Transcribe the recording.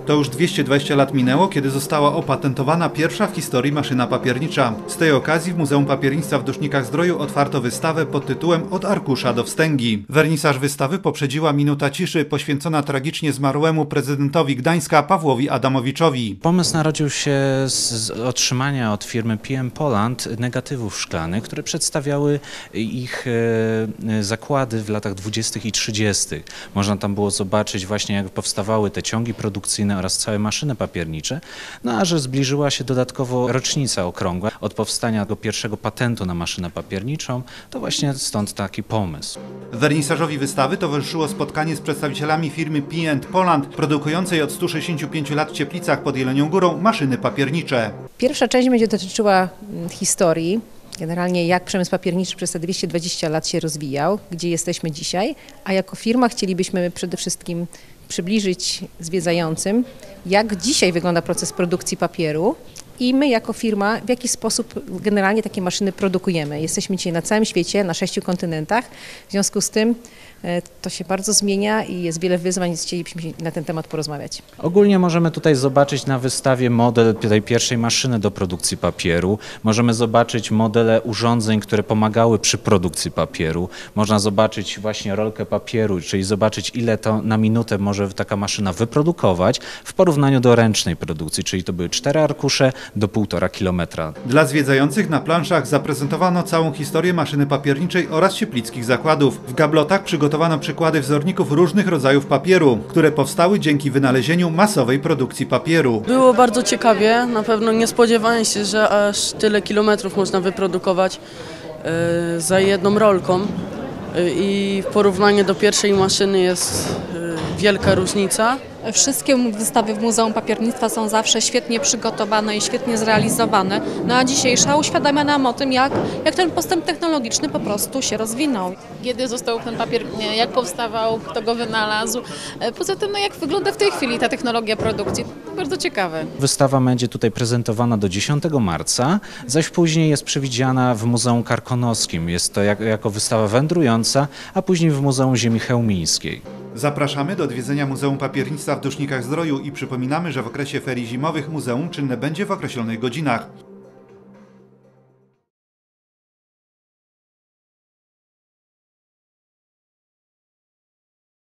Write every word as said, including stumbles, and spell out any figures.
To już dwieście dwadzieścia lat minęło, kiedy została opatentowana pierwsza w historii maszyna papiernicza. Z tej okazji w Muzeum Papiernictwa w Dusznikach-Zdroju otwarto wystawę pod tytułem Od arkusza do wstęgi. Wernisaż wystawy poprzedziła minuta ciszy poświęcona tragicznie zmarłemu prezydentowi Gdańska Pawłowi Adamowiczowi. Pomysł narodził się z otrzymania od firmy P M Poland negatywów szklanych, które przedstawiały ich zakłady w latach dwudziestych i trzydziestych. Można tam było zobaczyć właśnie, jak powstawały te ciągi produkcyjne oraz całe maszyny papiernicze, no a że zbliżyła się dodatkowo rocznica okrągła od powstania tego pierwszego patentu na maszynę papierniczą, to właśnie stąd taki pomysł. Wernisażowi wystawy towarzyszyło spotkanie z przedstawicielami firmy P M Poland, produkującej od stu sześćdziesięciu pięciu lat w Cieplicach pod Jelenią Górą maszyny papiernicze. Pierwsza część będzie dotyczyła historii, generalnie jak przemysł papierniczy przez te dwieście dwadzieścia lat się rozwijał, gdzie jesteśmy dzisiaj, a jako firma chcielibyśmy przede wszystkim przybliżyć zwiedzającym, jak dzisiaj wygląda proces produkcji papieru i my jako firma w jaki sposób generalnie takie maszyny produkujemy. Jesteśmy dzisiaj na całym świecie, na sześciu kontynentach, w związku z tym to się bardzo zmienia i jest wiele wyzwań, więc chcielibyśmy na ten temat porozmawiać. Ogólnie możemy tutaj zobaczyć na wystawie model tej pierwszej maszyny do produkcji papieru. Możemy zobaczyć modele urządzeń, które pomagały przy produkcji papieru. Można zobaczyć właśnie rolkę papieru, czyli zobaczyć, ile to na minutę może taka maszyna wyprodukować w porównaniu do ręcznej produkcji, czyli to były cztery arkusze do półtora kilometra. Dla zwiedzających na planszach zaprezentowano całą historię maszyny papierniczej oraz cieplickich zakładów. W gablotach przygotowano Przygotowano przykłady wzorników różnych rodzajów papieru, które powstały dzięki wynalezieniu masowej produkcji papieru. Było bardzo ciekawie, na pewno nie spodziewałem się, że aż tyle kilometrów można wyprodukować yy, za jedną rolką yy, i w porównaniu do pierwszej maszyny jest yy, wielka różnica. Wszystkie wystawy w Muzeum Papiernictwa są zawsze świetnie przygotowane i świetnie zrealizowane, no a dzisiejsza uświadamia nam o tym, jak, jak ten postęp technologiczny po prostu się rozwinął. Kiedy został ten papier, jak powstawał, kto go wynalazł. Poza tym, no jak wygląda w tej chwili ta technologia produkcji, to bardzo ciekawe. Wystawa będzie tutaj prezentowana do dziesiątego marca, zaś później jest przewidziana w Muzeum Karkonoskim. Jest to jak, jako wystawa wędrująca, a później w Muzeum Ziemi Chełmińskiej. Zapraszamy do odwiedzenia Muzeum Papiernictwa w Dusznikach-Zdroju i przypominamy, że w okresie ferii zimowych muzeum czynne będzie w określonych godzinach.